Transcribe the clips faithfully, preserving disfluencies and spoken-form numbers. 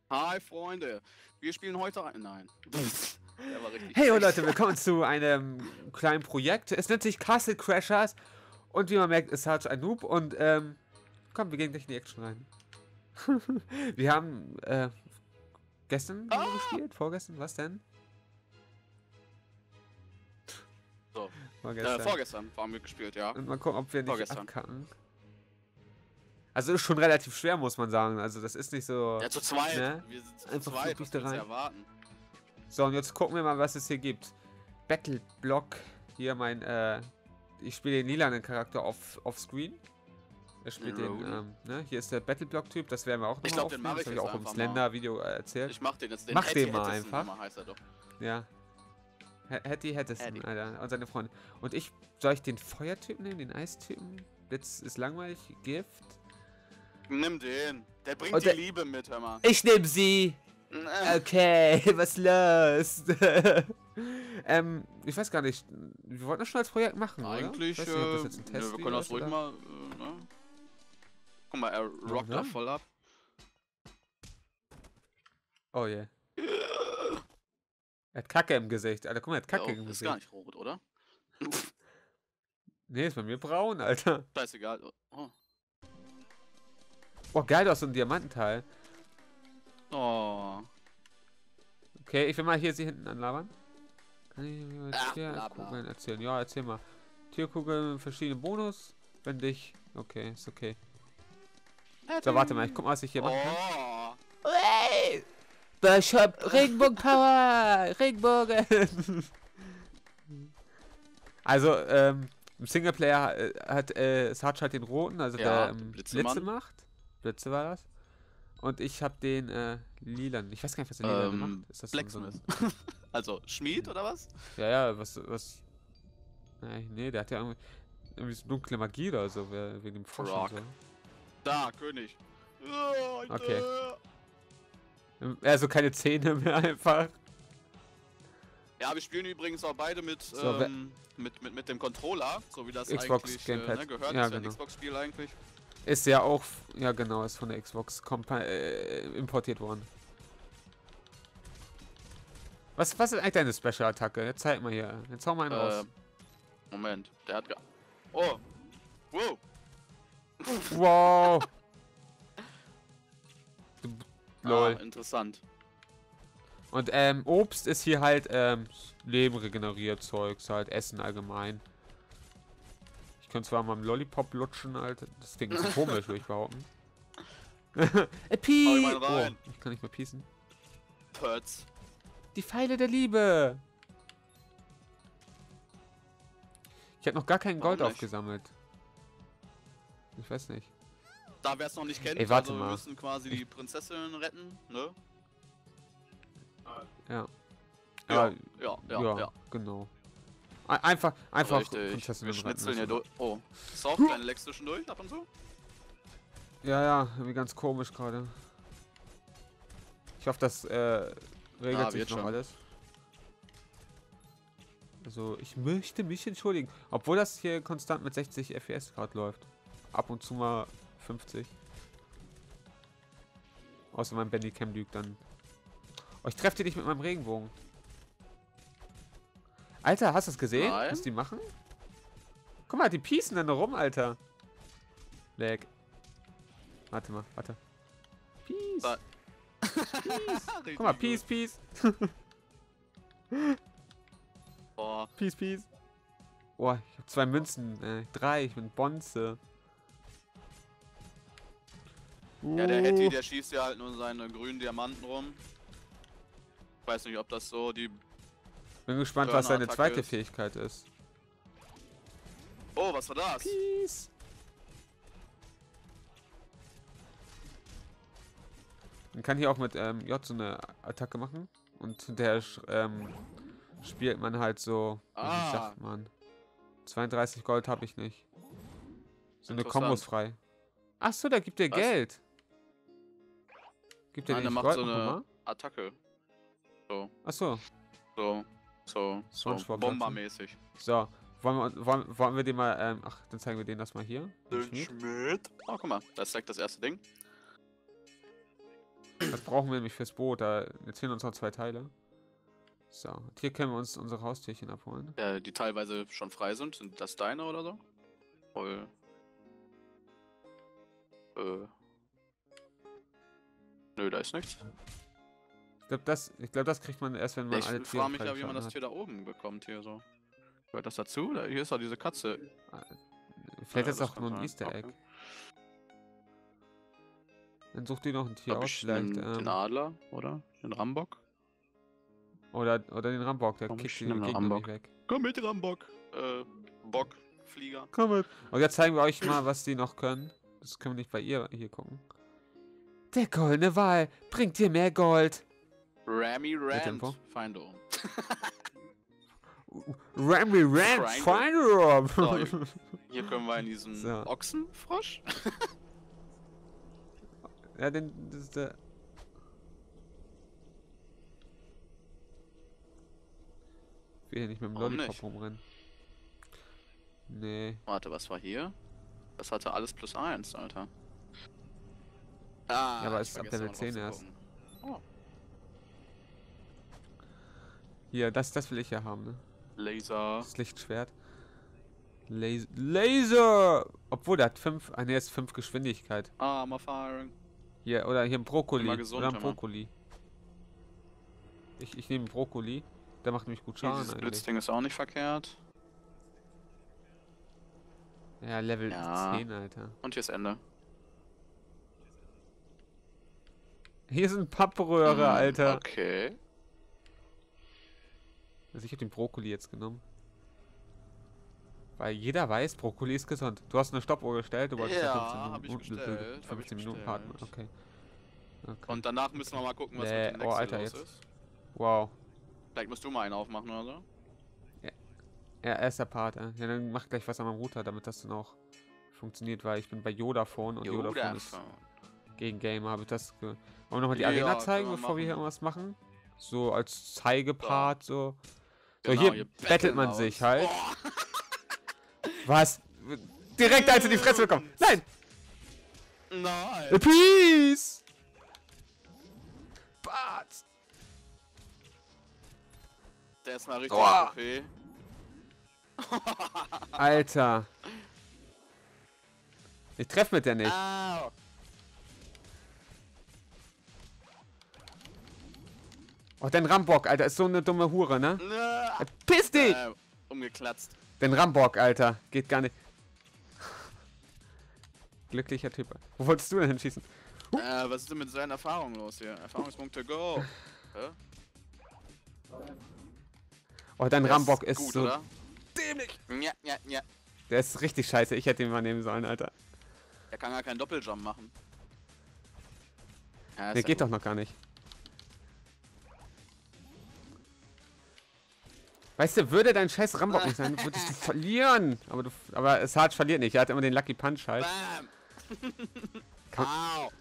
Hi Freunde, wir spielen heute ein... Nein. Der war richtig Hey schlecht. Leute, willkommen zu einem kleinen Projekt. Es nennt sich Castle Crashers und wie man merkt, ist Sarge ein Noob und ähm, komm, wir gehen gleich in die Action rein. Wir haben äh, gestern Ah! gespielt, vorgestern, was denn? So. Vorgestern. Äh, vorgestern haben wir gespielt, ja. Und mal gucken, ob wir nicht Vorgestern. abkacken. Also ist schon relativ schwer, muss man sagen. Also das ist nicht so... Ja, zu zweit. Ne? Wir sind zu Einfach zweit, wirklich was da willst du rein. erwarten? So, und jetzt gucken wir mal, was es hier gibt. Battle Block. Hier mein, äh, ich spiele den lilanen Charakter off, off Screen. Er spielt Den den, Roden. ähm, ne? Hier ist der Battle Block Typ, das werden wir auch noch Ich mal glaub, den aufnehmen. mach ich Das habe ich jetzt auch im einfach Slender-Video äh, erzählt. Ich mach den jetzt. Den Mach Hetty den mal Hettison einfach. heißt er doch. Ja. H- Hattie Hattison, Hattie. Alter. Und seine Freunde. Und ich, soll ich den Feuertypen nehmen, den Eistypen? Blitz ist langweilig. Gift. Nimm den. Der bringt Und die der- Liebe mit, hör mal. Ich nehme sie! Äh, Okay, was los? ähm, ich weiß gar nicht. Wir wollten das schon als Projekt machen, Eigentlich, oder? Ich weiß nicht, ob das äh, jetzt ein ja, Test wir können das ruhig oder? mal, äh, ne? Guck mal, er rockt ne? da voll ab. Oh je. Yeah. Er hat Kacke im Gesicht. Alter, guck mal, er hat Kacke Oh, im ist Gesicht. gar nicht rot, oder? Nee, ist bei mir braun, Alter. Scheißegal. Oh. Boah, geil, du hast so ein Diamantenteil. Oh. Okay, ich will mal hier sie hinten anlabern. Kann ich mir Ach, Tierkugeln bla, bla. erzählen? Ja, erzähl mal. Tierkugeln, verschiedene Bonus. Wenn dich. Okay, ist okay. So, warte mal, ich guck mal, was ich hier machen kann. Oh. Hey! Ich hab Regenbogen-Power! Regenbogen! Also, ähm, im Singleplayer äh, hat äh, Sarge halt den roten, also Ja, der den ähm, Blitzemann. Blitze macht. Blitze war das. Und ich hab den äh, lilan. Ich weiß gar nicht, was der lilan Ähm, macht. Ist das so, so ein, Blacksmith. Also, Schmied oder was? Ja, ja, was, was... Nee, nee, der hat ja irgendwie, irgendwie so dunkle Magie oder so, wer- wegen dem Frosch und Frog. so. Da, König. Oh, Okay. Also keine Zähne mehr einfach. Ja, wir spielen übrigens auch beide mit, So, wer- ähm, mit, mit, mit dem Controller, so wie das Xbox eigentlich Gamepad. Äh, ne, gehört. Ja, ist ja ein genau. Xbox-Spiel eigentlich. Ist ja auch, ja genau, ist von der Xbox kompa äh, importiert worden. Was, was ist eigentlich deine Special-Attacke? Jetzt zeig mal hier. Jetzt hau mal einen raus. Äh, Moment, der hat... ge- Oh! Wow! Wow! Du, lol. Ah, interessant. Und ähm, Obst ist hier halt ähm, Leben regeneriert, Zeugs, halt Essen allgemein. Ich kann zwar mal einen Lollipop lutschen, Alter. Das Ding ist komisch, würde ich behaupten. äh, Pie Hau ihn mal rein. oh, ich kann nicht mehr piecen. Pötz. Die Pfeile der Liebe! Ich habe noch gar kein Warum Gold nicht? aufgesammelt. Ich weiß nicht. Da wer es noch nicht kennt, Ey, warte also wir mal. müssen quasi die Prinzessin retten, ne? Ja. Ja, Aber, ja, ja, ja, ja. genau. Ein- Einfach, einfach Richtig. Prinzessinnen Wir retten schnitzeln hier müssen. durch. Oh. Ist auch kleine Lecks zwischendurch ab und zu? Ja, ja, irgendwie ganz komisch gerade. Ich hoffe, das äh, regelt Ja, sich wird noch schon. alles. Also, ich möchte mich entschuldigen. Obwohl das hier konstant mit sechzig F P S gerade läuft. Ab und zu mal fünfzig. Außer mein Bandicam lügt dann. Oh, ich treffe die nicht mit meinem Regenbogen. Alter, hast du es gesehen, Nein. was die machen? Guck mal, die piecen dann noch rum, Alter. Lag. Warte mal, warte. Peace. Da- Guck mal, Peace, Peace. Boah. Peace, Peace. Oh, ich hab zwei Münzen. Äh, drei, ich bin Bonze. Ja, der Hetty, Uh. der schießt ja halt nur seine grünen Diamanten rum. Ich weiß nicht, ob das so die... Bin gespannt, was seine Burner-Attacke zweite ist. Fähigkeit ist. Oh, was war das? Peace. Man kann hier auch mit ähm, J so eine Attacke machen. Und der sch- ähm, spielt man halt so. Wie Ah. sagt man? zweiunddreißig Gold habe ich nicht. So eine Interessant. Kombos frei. Ach so, der gibt dir Was? Geld. Gibt der Nein, dir der nicht macht Gold so noch eine mal? Attacke. So, Ach so. so, so, so, SpongeBob bombermäßig. So. Wollen wir, wollen, wollen wir den mal. Ähm, ach, dann zeigen wir denen das mal hier. Den Den Schmied. Schmied. Oh, guck mal, das ist direkt das erste Ding. Was brauchen wir nämlich fürs Boot? Da jetzt fehlen uns noch zwei Teile. So, und hier können wir uns unsere Haustierchen abholen. Äh, die teilweise schon frei sind. Sind das deine oder so? Voll. Äh. Nö, da ist nichts. Ich glaube, das, ich glaub, das kriegt man erst, wenn man Ich alle Tiere frage mich ja, wie man freigeschalten das hat. Tier da oben bekommt hier so. Gehört das dazu? Da, hier ist doch diese Katze. Vielleicht Ja, ist das auch kann nur ein sein. Easter Egg. Okay. Dann such dir noch ein Tier Glaub aus, ich vielleicht. nehm den Ähm, Adler, oder? Den Rambock? oder, oder den Rambock, der Komm, kickt ich die nehm den Gegner Rambock. nicht weg. Komm mit, Rambock. Äh, Bock, Flieger. Komm mit. Und jetzt zeigen wir euch mal, was die noch können. Das können wir nicht bei ihr hier gucken. Der goldene Wal bringt dir mehr Gold. Rami Rand. Tempo. Findo. Rami Rand, Triangle. Fire. So, hier können wir in diesen So. Ochsenfrosch. Ja, den, das ist der... Ich will hier nicht mit dem Warum Lollipop nicht? rumrennen. Nee. Warte, was war hier? Das hatte alles plus eins, Alter. Ah, Ja, aber ich es ist ab vergesse Level mal zehn drauf erst. zu gucken. Oh, Hier, das, das will ich ja haben, ne? Laser. Das Lichtschwert. Laser. Laser! Obwohl, der hat fünf. Ah, ne, ist fünf Geschwindigkeit. Armor Firing. Hier, oder hier ein Brokkoli. Immer gesund, oder ein immer. Brokkoli. Ich, ich nehme einen Brokkoli. Der macht nämlich gut Hier, Schaden dieses eigentlich. Blitzding ist auch nicht verkehrt. Ja, Level Ja. zehn, Alter. Und hier ist Ende. Hier ist ein Pappröhre, Hm, Alter. Okay. Also ich habe den Brokkoli jetzt genommen. Weil jeder weiß, Brokkoli ist gesund. Du hast eine Stoppuhr gestellt, du wolltest Ja, ja hab ich fünfzehn Minuten, gestellt, hab ich fünfzehn Minuten bestellt. warten. Okay. Okay. Und danach müssen wir mal gucken, was Nee, mit dem oh, Nexel Alter, los jetzt. ist. Wow. Vielleicht musst du mal einen aufmachen oder so. Ja, erster Part. Äh. Ja, dann mach gleich was an meinem Router, damit das dann auch funktioniert, weil ich bin bei Yodaphone und Yodaphone ist gegen Gamer, habe ich das ge Wollen wir nochmal die Ja, Arena können zeigen, wir bevor wir hier machen. irgendwas machen? So als Zeigepart, so. So, Genau, hier hier bettelt betteln man wir sich uns. halt. Oh. Was? Direkt als in die Fresse bekommen. Nein! Nein! Peace! Bart! Der ist mal richtig Oh. O P. Alter. Ich treff mit der nicht. Au. Oh, dein Rambock, Alter, ist so eine dumme Hure, ne? Na. Piss dich! Äh, umgeklatzt. Den Rambock, Alter. Geht gar nicht. Glücklicher Typ. Wo wolltest du denn hinschießen? Äh, was ist denn mit seinen Erfahrungen los hier? Erfahrungspunkte go. Hä? Oh, dein Der Rambock ist, gut, so oder? dämlich. Ja, ja, ja. Der ist richtig scheiße. Ich hätte ihn mal nehmen sollen, Alter. Der kann gar keinen Doppeljump machen. Ja, ist Der ja geht gut. doch noch gar nicht. Weißt du, würde dein scheiß Rambock nicht sein, würdest du verlieren. Aber du, aber Sarge verliert nicht. Er hat immer den Lucky Punch halt. Bam! Kann- Au!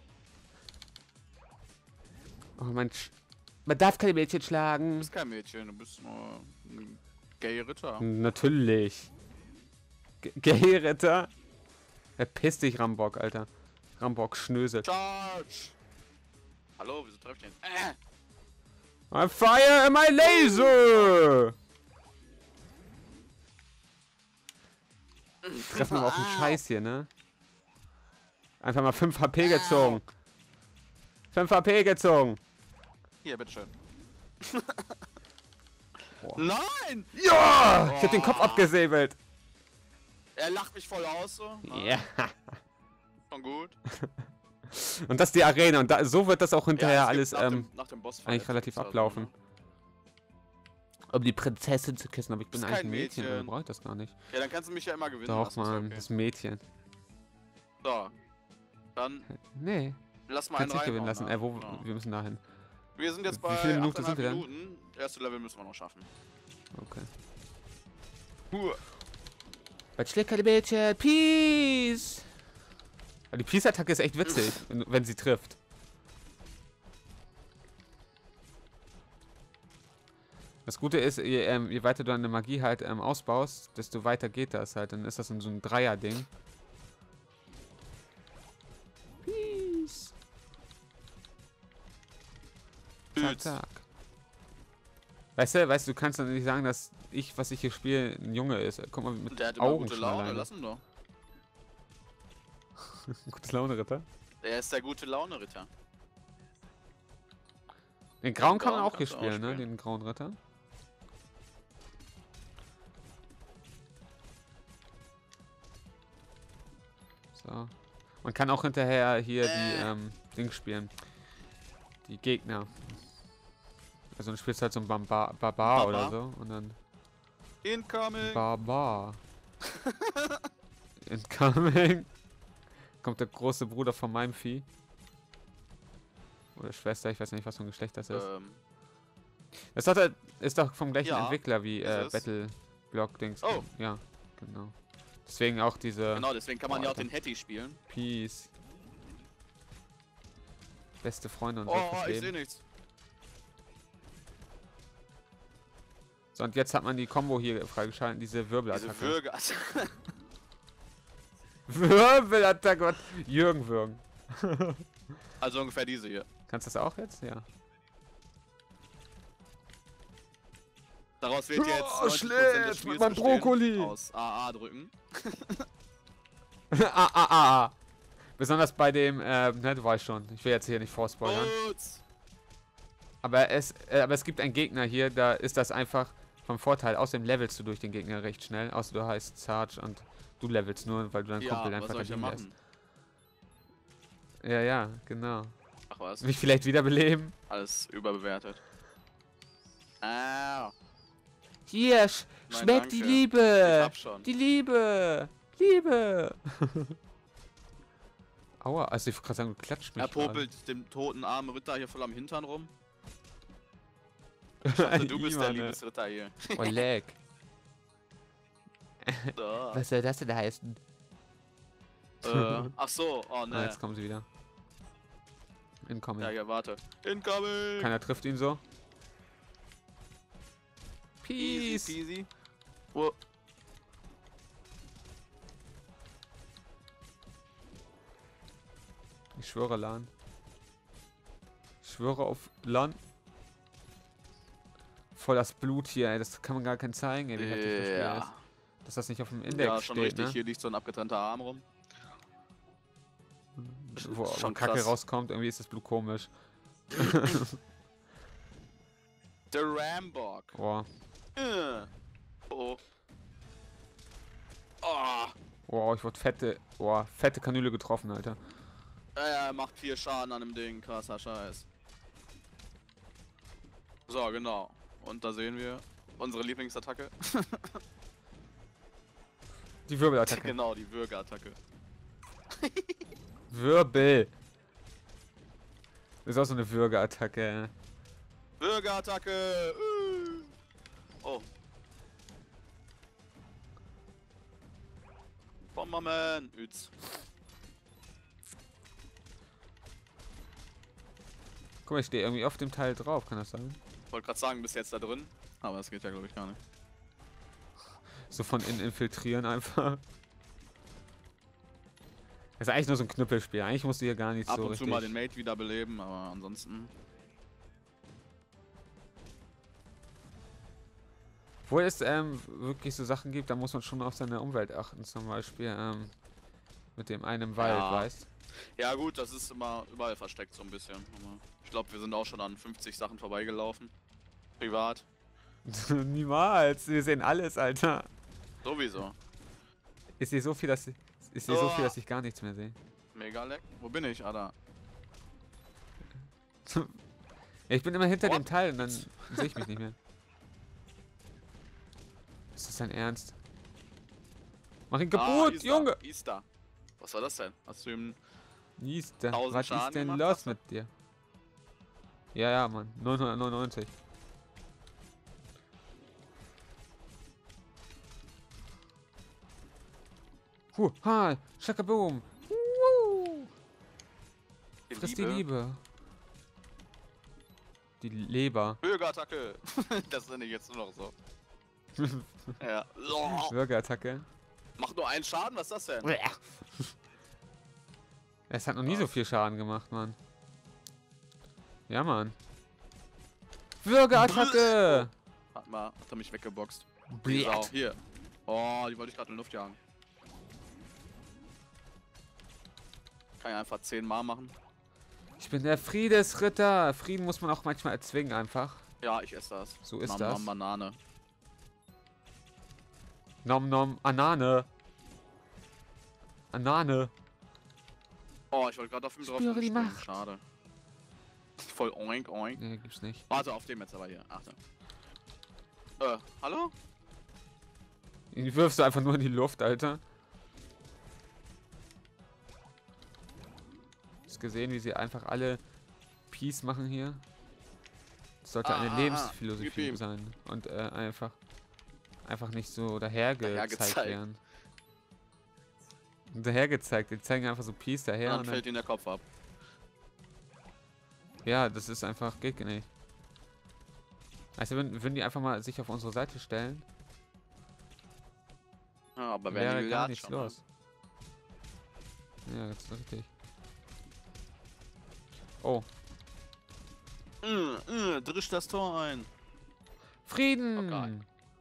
Oh, man, sch- man darf keine Mädchen Du schlagen. bist kein Mädchen, du bist nur ein gay Ritter. Natürlich. G- Gay-Ritter. Verpiss dich, Rambock, Alter. Rambock, Schnösel. Charge! Hallo, wieso treffe ich den? Äh! I fire my laser! Treffen aber auch einen Scheiß hier, ne? Einfach mal fünf H P gezogen. fünf H P gezogen. Hier, bitteschön. Boah. Nein! Ja! Ich hab den Kopf Boah. abgesäbelt. Er lacht mich voll aus so. Ja. Schon gut. Und das ist die Arena. Und da, so wird das auch hinterher es gibt alles nach ähm, dem, nach dem Bossfight eigentlich relativ gibt's da so, ablaufen. ne? Um die Prinzessin zu küssen. Aber ich bin Ist eigentlich kein ein Mädchen. Mädchen. Dann brauche ich das gar nicht. Ja, dann kannst du mich ja immer gewinnen Doch, lassen. ist ja Mann. okay. Das ist ein Mädchen. So. Dann Nee. lass mal Kannst einen nicht gewinnen reinhauen, lassen. ne? Äh, wo, Genau. wir müssen dahin. Wir sind jetzt Wie bei viele Minuten achteinhalb sind wir denn? Minuten. Erste Level müssen wir noch schaffen. Okay. Huh. Was schlägt keine Mädchen? Peace! Aber die Peace-Attacke ist echt witzig, wenn, wenn sie trifft. Das Gute ist, je, ähm, je weiter du deine Magie halt ähm, ausbaust, desto weiter geht das halt. Dann ist das in so ein Dreier-Ding. Peace! Zack, Üts. zack. Weißt du, weißt du, du kannst doch nicht sagen, dass ich, was ich hier spiele, ein Junge ist. Guck mal, mit Der hat immer Augen gute schon Laune, alleine. lass ihn doch. Gutes Laune-Ritter. Der ist der gute Laune-Ritter. Den grauen Den kann man grauen auch hier kannst du auch spielen, ne? spielen. Den grauen Ritter. So. Man kann auch hinterher hier Äh. die ähm, Dings spielen. Die Gegner. Also du spielst halt so ein Barbar, Barbar Barbar? oder so und dann Incoming! Barbar. Incoming. Kommt der große Bruder von meinem Vieh. Oder Schwester, ich weiß nicht, was für ein Geschlecht das ist. Ähm, Das hat er, ist doch vom gleichen Ja, Entwickler wie ist äh, es. Battle Block Dings. Oh. Ja, genau. Deswegen auch diese genau, deswegen kann man Oh, ja auch Alter. den Hetty spielen. Peace. Beste Freunde und Oh, so oh, fürs ich sehe Leben. nichts. So, und jetzt hat man die Combo hier freigeschalten, diese Diese Wirbelattacke. Würge. Wirbelattacke, Gott. Jürgen Würgen. Also ungefähr diese hier. Kannst du das auch jetzt? Ja. Daraus wird jetzt Oh, neunzig Prozent schlecht, des Spiels mit meinem bestehen. Brokkoli. Aus A A drücken. ah, ah, ah, ah. Besonders bei dem, äh, ne, du weißt schon. Ich will jetzt hier nicht vorspoilern. Gut. Aber es, äh, aber es gibt einen Gegner hier, da ist das einfach vom Vorteil. Außerdem levelst du durch den Gegner recht schnell. Außer du heißt Sarge und du levelst nur, weil du deinen Ja, Kumpel was einfach soll ich denn liegen lässt. machen? Ja, ja, genau. Ach was, Mich vielleicht wiederbeleben. alles überbewertet. Ah, Hier, sch Nein, schmeckt die danke. ich Liebe. hab schon. Die Liebe. Liebe. Aua, also ich wollte gerade sagen, du klatscht mich. Er popelt dem toten armen Ritter hier voll am Hintern rum. Ich dachte, du bist der Imane. Liebesritter hier. Oh, leck. So. Was soll das denn heißen? äh, ach so, oh Ah, ne. jetzt kommen sie wieder. Incoming. Ja, ja, warte. Incoming! Keiner trifft ihn so. Peace. Easy peasy. Oh, Ich schwöre, Lan. Ich schwöre auf Lan. Voll das Blut hier, ey. Das kann man gar kein zeigen, ey, wie heftig das Spiel ja. ist. Dass das nicht auf dem Index Ja, schon steht, richtig. ne? Hier liegt so ein abgetrennter Arm rum. Wo, wo schon Kacke krass. rauskommt, irgendwie ist das Blut komisch. Der Rambok. Boah. Äh. Oh. Oh. Boah, ich wurde fette, boah, fette Kanüle getroffen, Alter. Er macht vier Schaden an dem Ding. Krasser Scheiß. So, genau. Und da sehen wir unsere Lieblingsattacke. Die Wirbelattacke. Genau, die Würgeattacke. Wirbel. Das ist auch so eine Würgeattacke. Würgeattacke. Äh. Oh. Bomberman. Üts. Guck mal, ich stehe irgendwie auf dem Teil drauf, kann das sein? Ich wollte gerade sagen, bist jetzt da drin. Aber das geht ja, glaube ich, gar nicht. So von innen infiltrieren einfach. Das ist eigentlich nur so ein Knüppelspiel. Eigentlich musst du hier gar nichts Ab so und richtig... zu mal den Mate wiederbeleben, aber ansonsten. Wo es ähm, wirklich so Sachen gibt, da muss man schon auf seine Umwelt achten. Zum Beispiel ähm, mit dem einen Wald, Ja. weißt Ja gut, das ist immer überall versteckt so ein bisschen. Aber ich glaube, wir sind auch schon an fünfzig Sachen vorbeigelaufen. Privat. Niemals. Wir sehen alles, Alter. Sowieso. Ist hier so viel, dass ich, ist hier so viel, Oh. dass ich gar nichts mehr sehe. Mega leck. Wo bin ich? Ah, da. Ja, ich bin immer hinter What? dem Teil und dann sehe ich mich nicht mehr. Ist das dein Ernst? Mach ihn Ah, kaputt, Easter, Junge! Easter. Was war das denn? Hast du ihm... Easter. tausend Was Schaden ist denn gemacht, los hast du? mit dir? Ja, ja, Mann. neunhundertneunundneunzig. Huh, ha, Schakaboom. Woo. Friss die Liebe. Die Leber. Bürgerattacke. Das nenne ich jetzt nur noch so. Ja. Oh. Bürgerattacke. Macht nur einen Schaden? Was ist das denn? Es hat noch nie so viel Schaden gemacht, Mann. Ja, Mann. Würgeattacke! Warte mal, hat er mich weggeboxt. Die Blät. Sau. Hier. Oh, die wollte ich gerade in die Luft jagen. Kann ich einfach zehnmal machen. Ich bin der Friedensritter. Frieden muss man auch manchmal erzwingen einfach. Ja, ich esse das. So ist Nom, das. nom, Banane. Nom nom, Anane. Anane. Oh, ich wollte gerade auf ihn drauf. Spüre die springen. Macht. Schade. Voll oink oink. Nee, gibt's nicht. Warte, auf dem jetzt aber hier. Achte. Äh, hallo? Ihn wirfst du einfach nur in die Luft, Alter. Hast gesehen, wie sie einfach alle Peace machen hier? Das sollte Ah, eine ah, ah. Lebensphilosophie Gib ihm. sein. Und äh, einfach einfach nicht so dahergezeigt Dahergezeigt. werden. Dahergezeigt. Die zeigen einfach so Peace daher. Dann Und fällt ihm der Kopf ab. dann, ja, das ist einfach, geht nicht. Also würden, würden die einfach mal sich auf unsere Seite stellen, Ja, aber wer wäre die gar hat nichts schon, ne? los. Ja, das ist richtig. Oh, Mm, mm, drisch das Tor ein. Frieden! Oh, geil.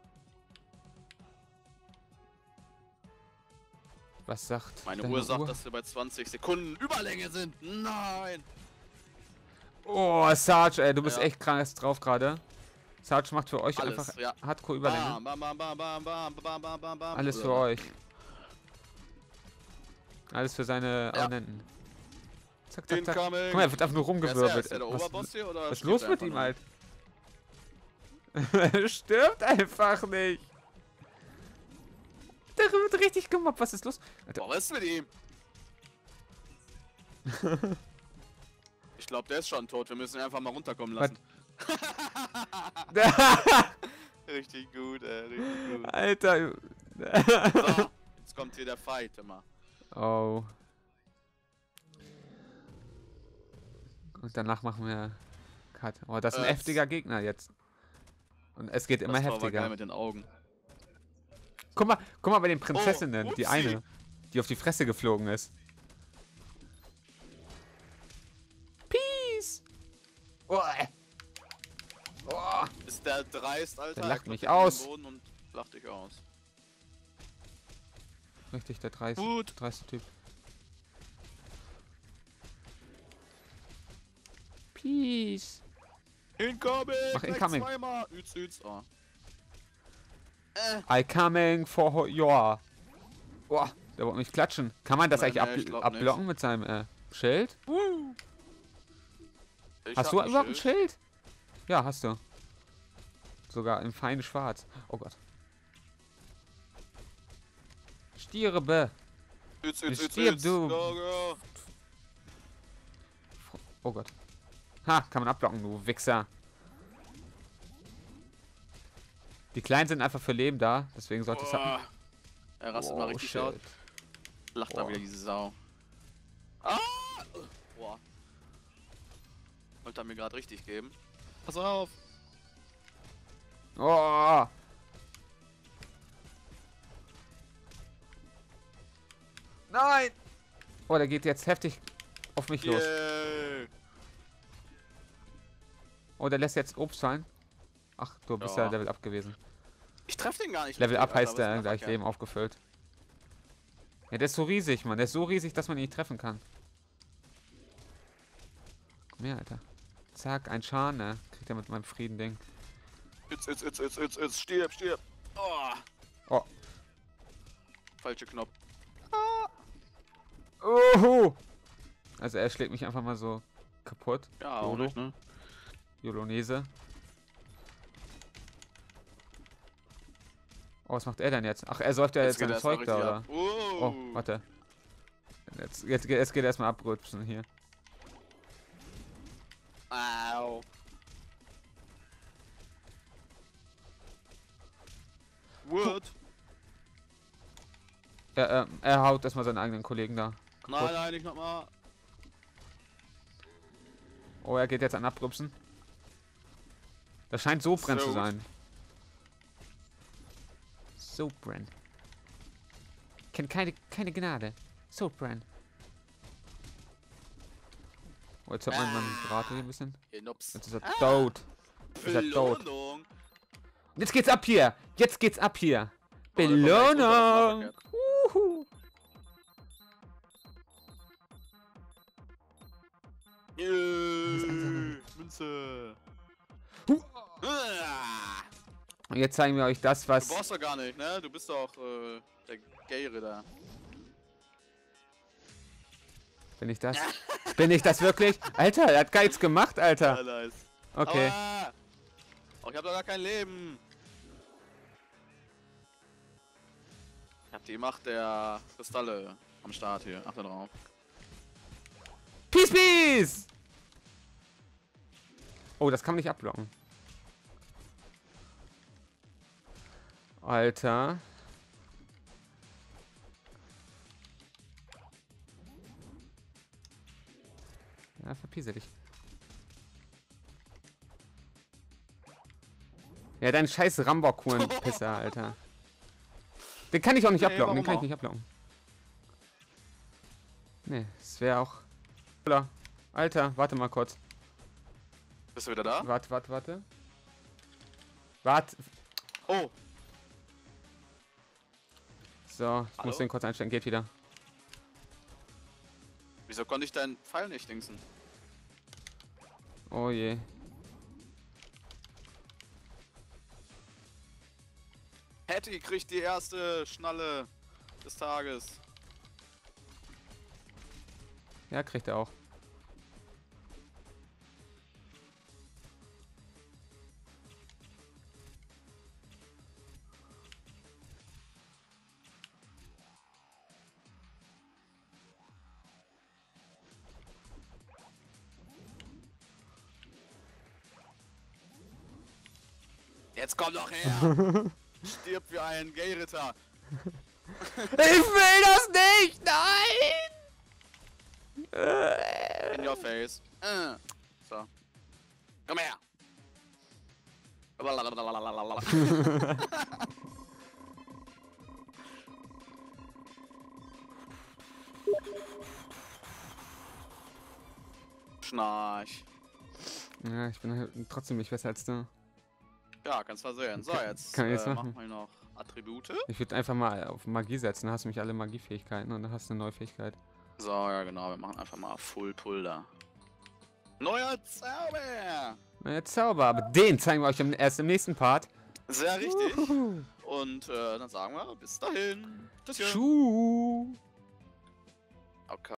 Was sagt Meine deine Uhr sagt, dass wir bei zwanzig Sekunden Überlänge sind. Nein! Oh, Sarge, ey, du bist Ja. echt krass drauf gerade. Sarge macht für euch Alles, einfach ja. Hardcore Überlänge. Bam, bam, bam, bam, bam, bam, bam, bam, bam, bam. Alles für Oder- euch. Alles für seine Ja. Abonnenten. Zack, zack, zack. Incoming. Guck mal, er wird einfach nur Wer ist der? rumgewirbelt. Ist der, der Was, Oberboss hier oder? was ist stirbt los er mit einfach ihm, nur? Alter? Er stirbt einfach nicht. Der wird richtig gemobbt. Was ist los? Alter. Boah, was ist mit ihm? Ich glaube, der ist schon tot. Wir müssen ihn einfach mal runterkommen lassen. Richtig gut, ey. Richtig gut. Alter. So, jetzt kommt hier der Fight immer. Oh. Und danach machen wir Cut. Oh, das ist ein Äh, heftiger Gegner jetzt. Und es geht immer Das Tor war geil heftiger. mit den Augen. Guck mal, guck mal bei den Prinzessinnen, Oh, die upsie. eine, die auf die Fresse geflogen ist. Peace! Oh. Oh. Ist der dreist, Alter? Der lacht Er klopft mich dich auf den aus. Boden und lacht dich aus. Richtig, der dreiste, Gut. dreiste Typ. Peace! Incoming! Mach Gleich incoming. Zweimal! Üz, üz. Oh. Äh. I coming for your. Boah, der wollte mich klatschen. Kann man das Nein, eigentlich ab nee, ich glaub abblocken mit seinem äh, Schild? Ich Hast hab du ein überhaupt ein Schild? Ja, hast du. Sogar im feinen Schwarz. Oh Gott. Stirbe. Üz, üz, üz, Stirb, üz. du. Go, go. Oh Gott. Ha, kann man abblocken, du Wichser. Die Kleinen sind einfach für Leben da, deswegen sollte es Boah. Er rastet mal richtig laut. Lacht da Boah. wieder diese Sau. Ah! Boah. Wollte er mir gerade richtig geben. Pass auf! Oh. Nein! Oh, der geht jetzt heftig auf mich los. Yeah. Oh, der lässt jetzt Obst fallen. Ach, du bist ja, Ja. Level Up gewesen. Ich treffe den gar nicht. Level richtig, Up Alter. heißt Was ist der denn da gleich verkehrt? Leben aufgefüllt. Ja, der ist so riesig, Mann. Der ist so riesig, dass man ihn nicht treffen kann. Komm her, Alter. Zack, ein Schan, ne? Kriegt er mit meinem Frieden-Ding. Jetzt, jetzt, jetzt, jetzt, jetzt, jetzt, stirb, stirb. Oh. Oh. Falsche Knopf. Oho! Also er schlägt mich einfach mal so kaputt. Ja, Jolo. auch nicht, ne? Jolonese. Oh, was macht er denn jetzt? Ach, er säuft ja jetzt, geht sein erst mal Zeug da, richtig oder? ab. Oh. Oh, warte. Jetzt, jetzt, jetzt geht er erstmal abrutschen hier. Au. Wood. Er, er, er haut erstmal seinen eigenen Kollegen da. Nein, nein, nicht nochmal. Oh, er geht jetzt an abrupsen. Das scheint so brenn zu So. sein. So brenn. Kennt keine, keine Gnade. So brenn. Oh, jetzt hört man meinen Braten hier ein bisschen. Ihr Nups. Jetzt ist er tot. Ist er tot. Belohnung. Und jetzt geht's ab hier. Jetzt geht's ab hier. Oh, der kommt gleich runter, Belohnung. das war Uhu. Yeah, Münze. Huh. Ah. Und jetzt zeigen wir euch das, Du was... brauchst doch gar nicht, ne? Du bist doch äh, der Gay-Ritter. Bin ich das? Bin ich das wirklich? Alter, er hat gar nichts gemacht, Ja, Alter. nice. Okay. Aua. Oh, ich hab doch gar kein Leben. Ich hab die Macht der Kristalle am Start hier. Achte drauf. Peace, peace! Oh, das kann man nicht abblocken. Alter. Ja, verpiesse dich. Ja, dein scheiß Rambock-Huren-Pisser, Alter. Den kann ich auch nicht Nee, abblocken, den warum kann ich auch? nicht abblocken. Nee, es wäre auch... Holla. Alter, warte mal kurz. Bist du wieder da? Warte, warte, warte. Warte. Oh, So, ich Hallo? muss den kurz einstellen, geht wieder. wieso konnte ich deinen Pfeil nicht dingsen? Oh je. Hattie kriegt die erste Schnalle des Tages. Ja, kriegt er auch. Jetzt komm doch her! Stirb wie ein Gay-Ritter! Ich will das nicht! Nein! In your face. Äh. So. Komm her! Schnarch. Ja, ich bin halt trotzdem nicht besser als du. Ja, kannst versehen. So, jetzt kann ich jetzt äh, machen. machen wir noch Attribute. Ich würde einfach mal auf Magie setzen, dann hast du mich alle Magiefähigkeiten und dann hast du eine neue Fähigkeit. So, ja genau, wir machen einfach mal Full Pulder. Neuer Zauber! Neuer Zauber, aber den zeigen wir euch im, erst im nächsten Part. Sehr richtig. Uhuhu. Und äh, dann sagen wir bis dahin. Tschüss. Tschu. Okay.